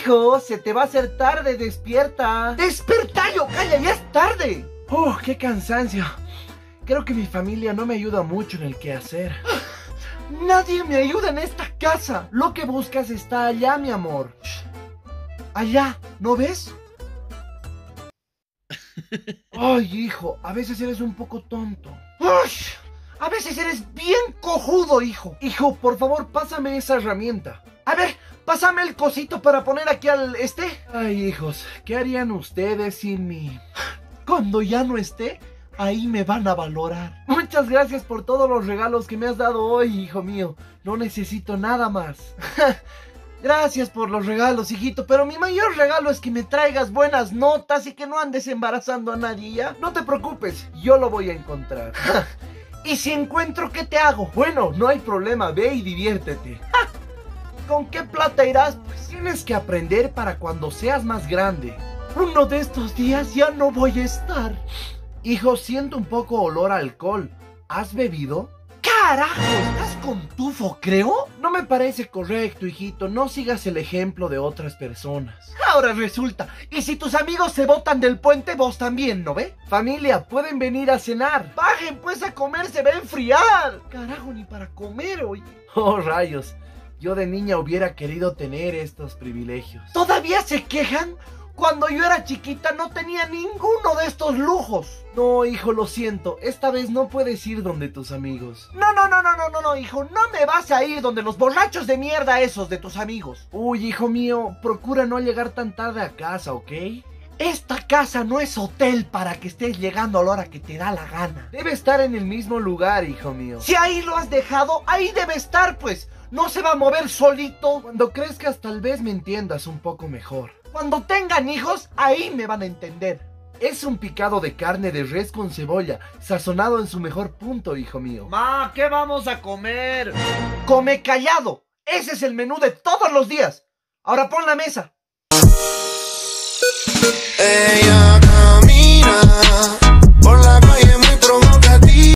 Hijo, se te va a hacer tarde, despierta. ¡Despertayo! ¡Calla, ya es tarde! ¡Oh, qué cansancio! Creo que mi familia no me ayuda mucho en el quehacer. Nadie me ayuda en esta casa. Lo que buscas está allá, mi amor. Allá, ¿no ves? Ay, hijo, a veces eres un poco tonto. ¡Uy! A veces eres bien cojudo, hijo. Hijo, por favor, pásame esa herramienta. A ver, pásame el cosito para poner aquí al... Ay, hijos, ¿qué harían ustedes sin mí? Cuando ya no esté, ahí me van a valorar. Muchas gracias por todos los regalos que me has dado hoy, hijo mío. No necesito nada más. Gracias por los regalos, hijito, pero mi mayor regalo es que me traigas buenas notas y que no andes embarazando a nadie, ¿ya? No te preocupes, yo lo voy a encontrar. ¿Y si encuentro, qué te hago? Bueno, no hay problema, ve y diviértete. ¿Con qué plata irás? Pues tienes que aprender para cuando seas más grande. Uno de estos días ya no voy a estar. Hijo, siento un poco olor a alcohol. ¿Has bebido? ¡Carajo! ¿Estás con tufo, creo? No me parece correcto, hijito. No sigas el ejemplo de otras personas. Ahora resulta. ¿Y si tus amigos se botan del puente, vos también, no ve? Familia, pueden venir a cenar. Bajen pues a comer, se va a enfriar. Carajo, ni para comer, oye. Oh, rayos. Yo de niña hubiera querido tener estos privilegios. ¿Todavía se quejan? Cuando yo era chiquita no tenía ninguno de estos lujos. No, hijo, lo siento. Esta vez no puedes ir donde tus amigos. No, hijo. No me vas a ir donde los borrachos de mierda esos de tus amigos. Uy, hijo mío, procura no llegar tan tarde a casa, ¿ok? Esta casa no es hotel para que estés llegando a la hora que te da la gana. Debe estar en el mismo lugar, hijo mío. Si ahí lo has dejado, ahí debe estar, pues. No se va a mover solito. Cuando crezcas tal vez me entiendas un poco mejor. Cuando tengan hijos, ahí me van a entender. Es un picado de carne de res con cebolla, sazonado en su mejor punto, hijo mío. Ma, ¿qué vamos a comer? ¡Come callado! Ese es el menú de todos los días. Ahora pon la mesa.